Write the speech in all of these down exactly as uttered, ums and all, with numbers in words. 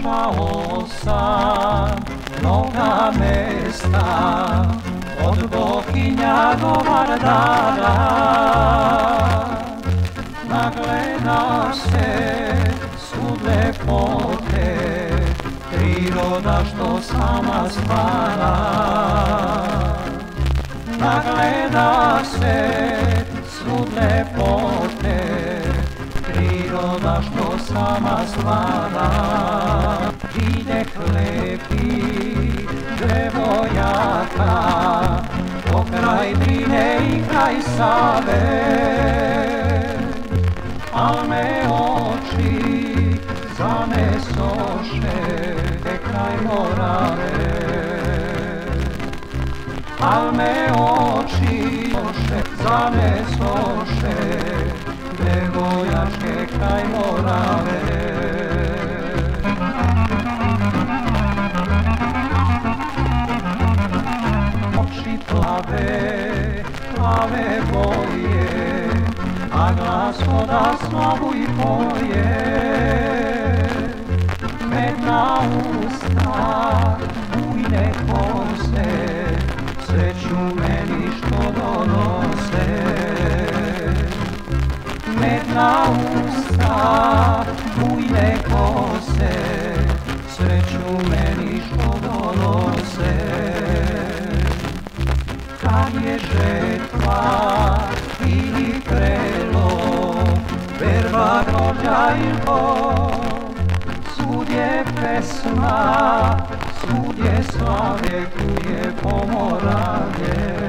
Obišao sam mnoga mesta, od Bohinja do Vardara. Nagleda se svud lepote, priroda što sama stvara. Nagleda se svud lepote, priroda što sama stvara. Videh lepih devojaka, pokraj Drine i kraj Save, al me oči zanesoše kraj Morave. Al me oči zanesoše devojačke kraj Morave. Oči plave, plave boje, a glas voda slavu i poje. Medna usta, bujne kose, sreću meni što donose. Medna usta, bujne kose, sreću meni što donose. Kad je žetva ili krelo, berba, grožđa i bol, svud je pesma, svud je slave, kuje Pomoravlje.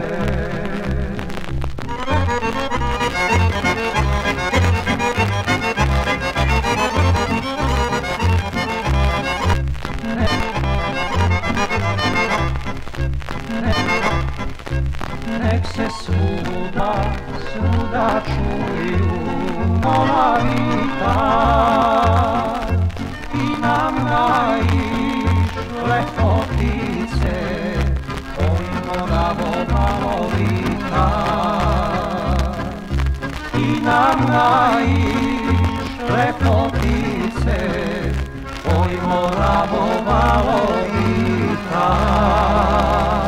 Nek se svuda, svuda čuju Moravita, i nam gajiš lepotice, oj Moravo Malovita. I nam gajiš lepotice, oj Moravo Malovita.